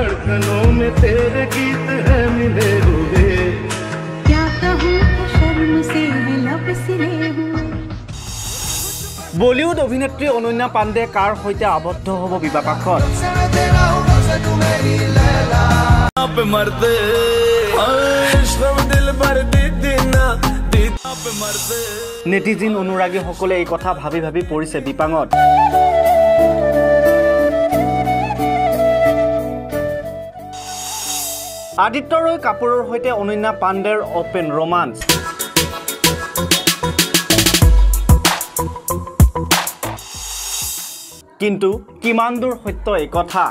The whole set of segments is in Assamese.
धड़कनों में तेरे गीत है मिले हुए क्या कहूँ शर्म से लब सिले हुए বলিউড অভিনেত্ৰী অনন্যা পাণ্ডে কাৰ সৈতে আবদ্ধ হ'ব বিবাহপাশত নেটিজিন অনুৰাগীসকলে এই কথা ভাবি ভাবি পৰিছে বিপাঙত আদিত্য ৰয় কাপুৰৰ সৈতে অনন্যা পাণ্ডেৰ ওপেন ৰোমান্স কিন্তু কিমান দূৰ সত্য এই কথা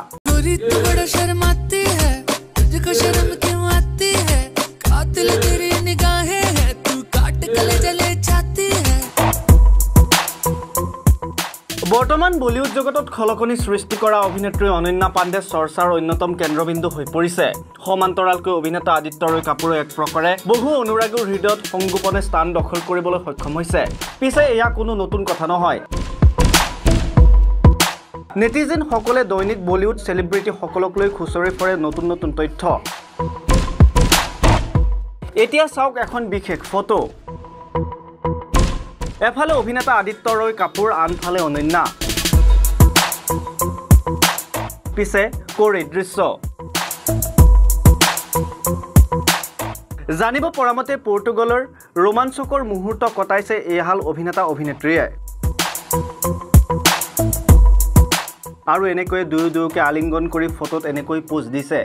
বৰ্তমান বলিউড জগতত খলকনি সৃষ্টি কৰা অভিনেত্ৰী অনন্যা পাণ্ডে চৰ্চাৰ অন্যতম কেন্দ্ৰবিন্দু হৈ পৰিছে সমান্তৰালকৈ অভিনেতা আদিত্য ৰয় কাপুৰে এক প্ৰকাৰে বহু অনুৰাগীৰ হৃদয়ত সংগোপনে স্থান দখল কৰিবলৈ সক্ষম হৈছে পিছে এয়া কোনো নতুন কথা নহয় নেটিজেন সকলে দৈনিক বলিউড সেলিব্ৰিটি সকলক লৈ খুচৰি ফুৰে নতুন নতুন তথ্য এতিয়া চাওক এখন বিশেষ ফটো এফালে অভিনেতা আদিত্য ৰয় কাপুৰ আনফালে অনন্যা পিছে কোৰে দৃশ্য জানিব পৰামতে পৰ্তুগালৰ ৰোমাঞ্চকৰ মুহূৰ্ত কটাইছে এহাল অভিনেতা অভিনেত্ৰীয়ে আৰু এনেকৈ দুয়োকে আলিংগন কৰি ফটোত এনেকৈ পোজ দিছে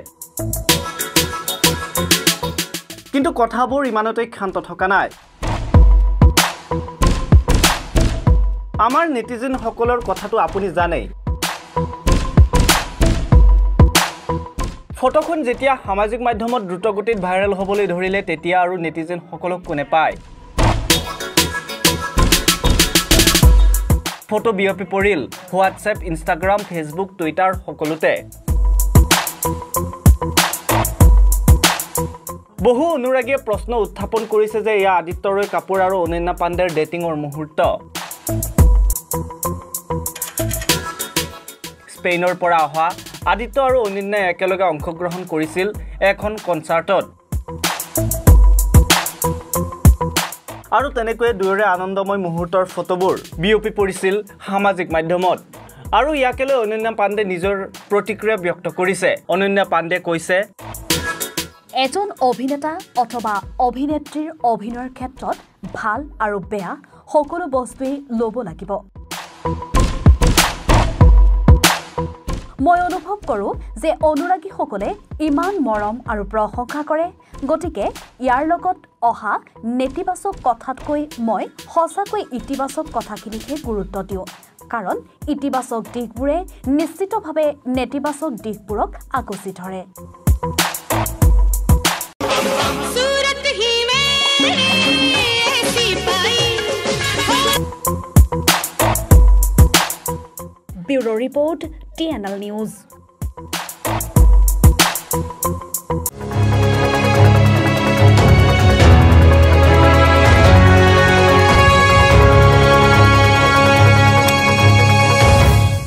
কিন্তু কথাবোৰ ইমানতে ক্ষান্ত থকা নাই আমাৰ নেটিজেন সকলৰ কথাটো আপুনি জানে ফটোখন যেতিয়া সামাজিক মাধ্যমত দ্ৰুতগতিত ভাইৰেল হ'বলৈ ধৰিলে তেতিয়া আৰু নেটিজেন সকলক কোনে পায় ফটো বিয়পি পৰিল হোৱাটছএপ ইনষ্টাগ্ৰাম ফেচবুক টুইটাৰ সকলোতে বহু অনুৰাগীয়ে প্ৰশ্ন উত্থাপন কৰিছে যে এয়া আদিত্য ৰয় কাপুৰ আৰু অনন্যা পাণ্ডেৰ ডেটিঙৰ মুহূৰ্ত স্পেইনৰ পৰা অহা আদিত্য আৰু অনন্যাই একেলগে অংশগ্ৰহণ কৰিছিল এখন কনচাৰ্টত আৰু তেনেকৈ দুয়োৰে আনন্দময় মুহূৰ্তৰ ফটোবোৰ বিয়পি পৰিছিল সামাজিক মাধ্যমত আৰু ইয়াকে লৈ অনন্যা পাণ্ডে নিজৰ প্ৰতিক্ৰিয়া ব্যক্ত কৰিছে অনন্যা পাণ্ডে কৈছে এজন অভিনেতা অথবা অভিনেত্ৰীৰ অভিনয়ৰ ক্ষেত্ৰত ভাল আৰু বেয়া সকলো বস্তুৱে ল'ব লাগিব মই অনুভৱ কৰোঁ যে অনুৰাগীসকলে ইমান মৰম আৰু প্ৰশংসা কৰে গতিকে ইয়াৰ লগত অহা নেতিবাচক কথাতকৈ মই সঁচাকৈ ইতিবাচক কথাখিনিতহে গুৰুত্ব দিওঁ কাৰণ ইতিবাচক দিশবোৰে নিশ্চিতভাৱে নেতিবাচক দিশবোৰক আকোচি ধৰে Bureau Report, TNL News.